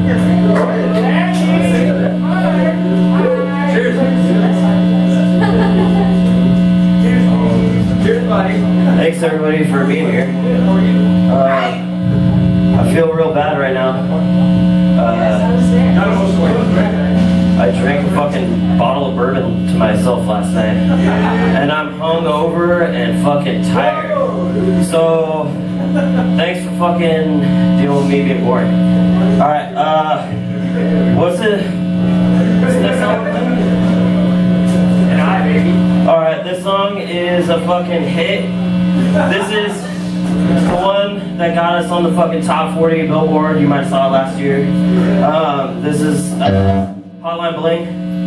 Thanks everybody for being here. I feel real bad right now. I drank a fucking bottle of bourbon to myself last night, and I'm hungover and fucking tired. So thanks for fucking dealing with me being boring. All right, what's the next song? Alright, this song is a fucking hit. This is the one that got us on the fucking top 40 Billboard. You might have saw it last year. This is Hotline Bling.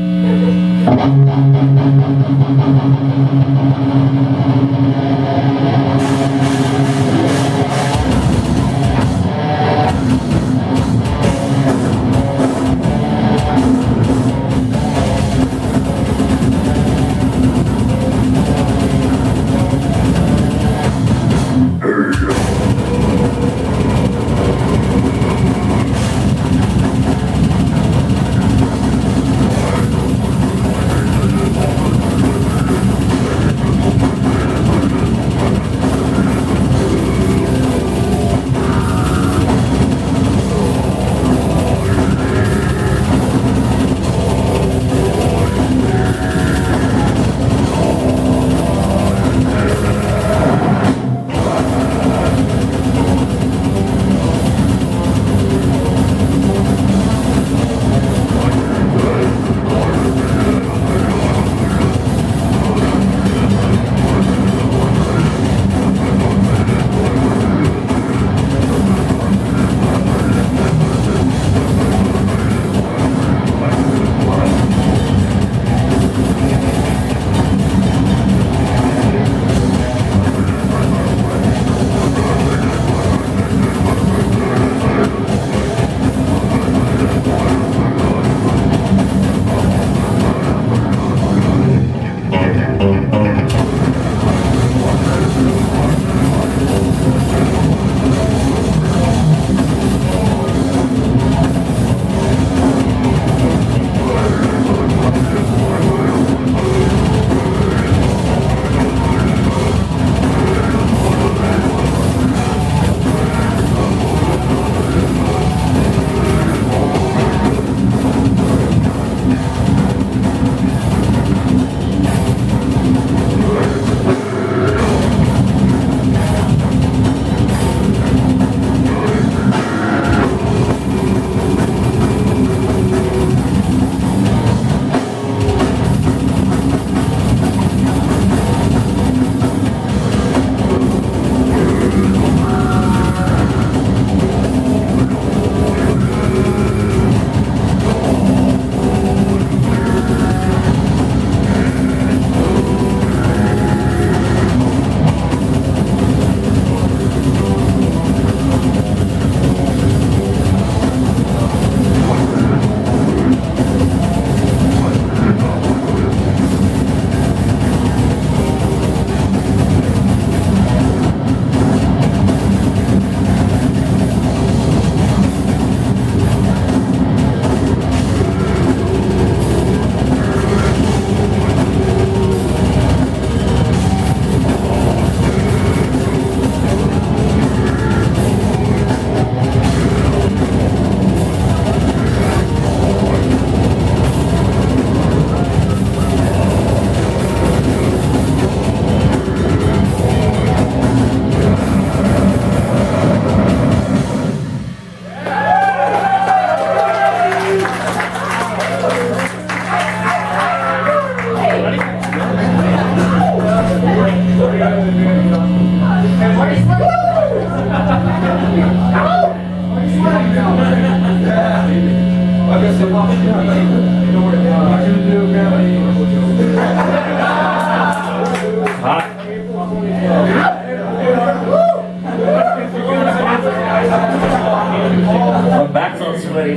My back's all sweaty.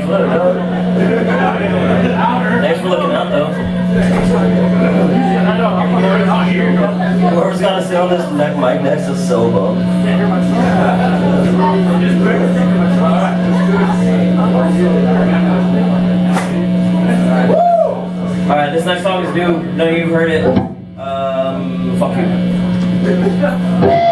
Thanks for looking out, though. Whoever's got to sit on this mic next is so bummed. heard it. Fuck you.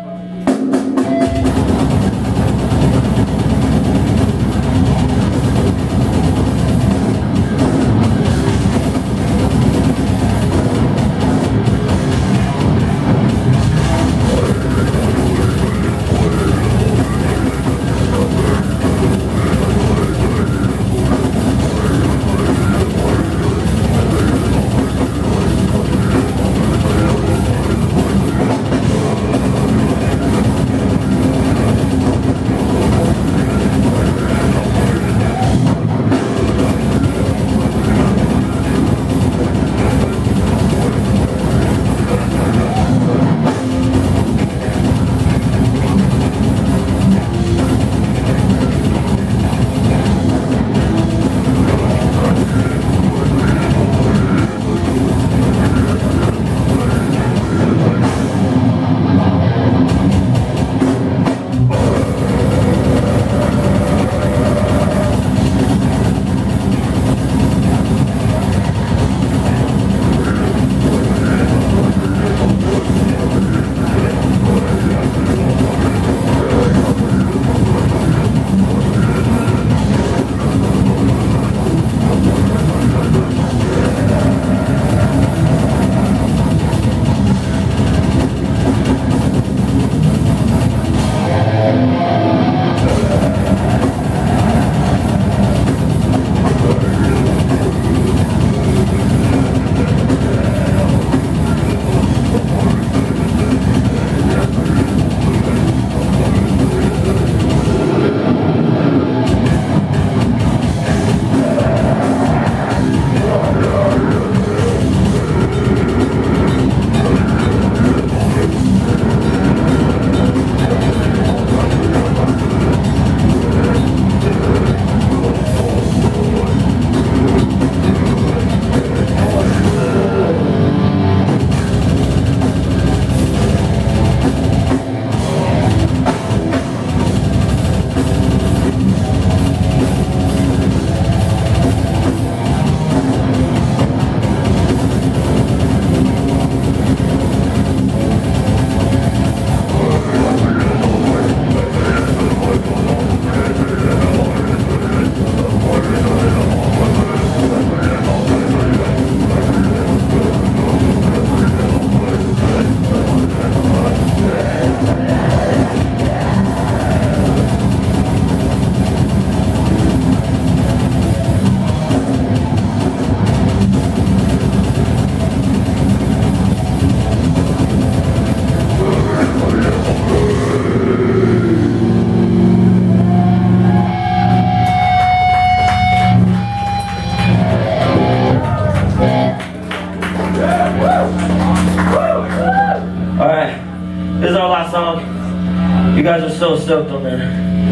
This is our last song. You guys are so stoked on there.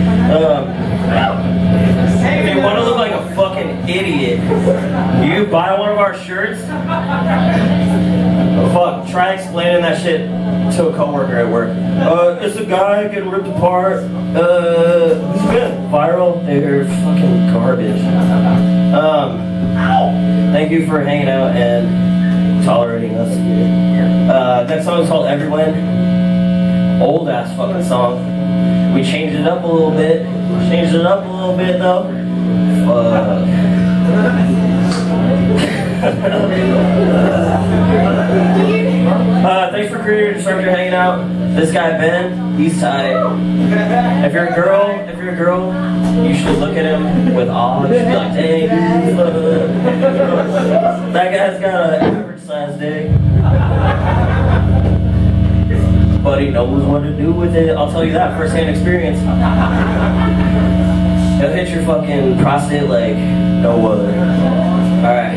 If you want to look like a fucking idiot, you buy one of our shirts. Fuck, try explaining that shit to a coworker at work. It's a guy getting ripped apart. It's been viral. They're fucking garbage. Thank you for hanging out and tolerating us. That song is called Everyone. Old ass fucking song. We changed it up a little bit. Changed it up a little bit though. Fuck. Thanks for Creator Destructor hanging out. This guy Ben, he's tight. If you're a girl, you should look at him with awe. You should be like, dang, that guy's got an average size dick. But he knows what to do with it. I'll tell you that, first-hand experience. He'll hit your fucking prostate like no other. Alright.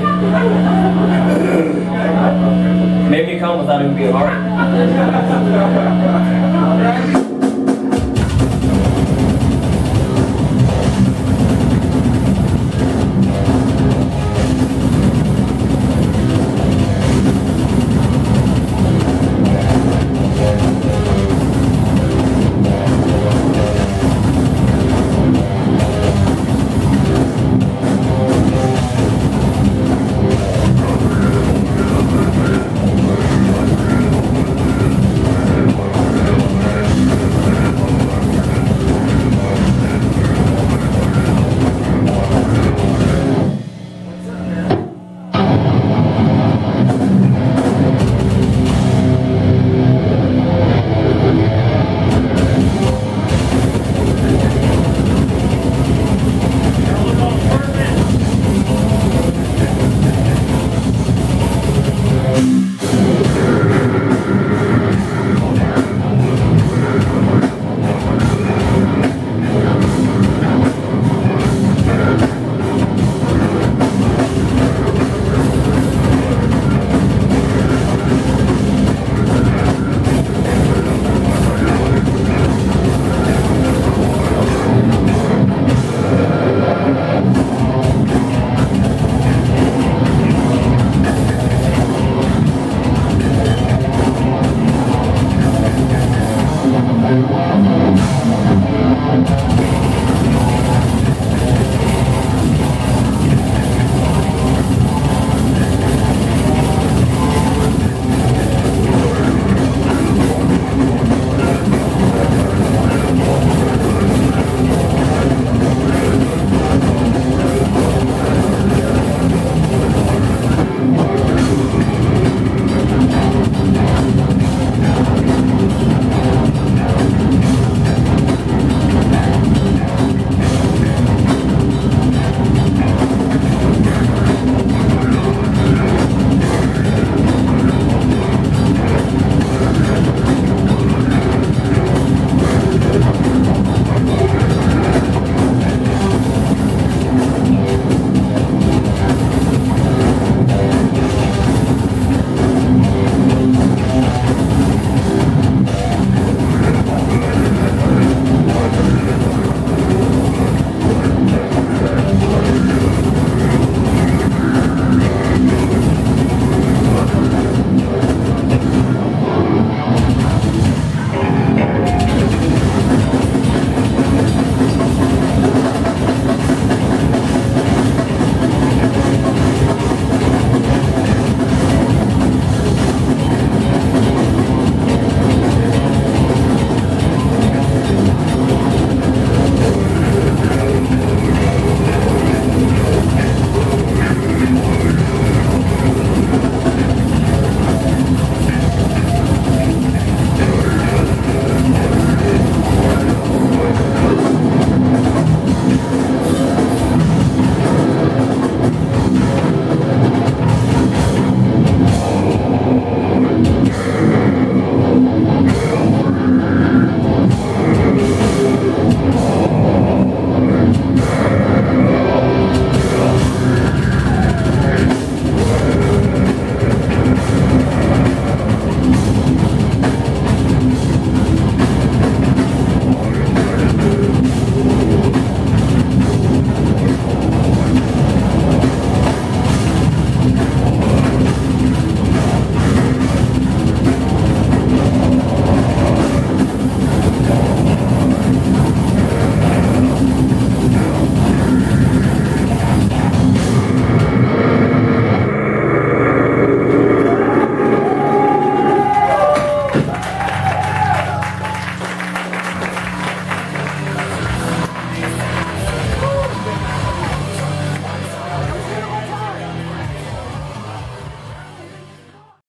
Made me come without even being hard.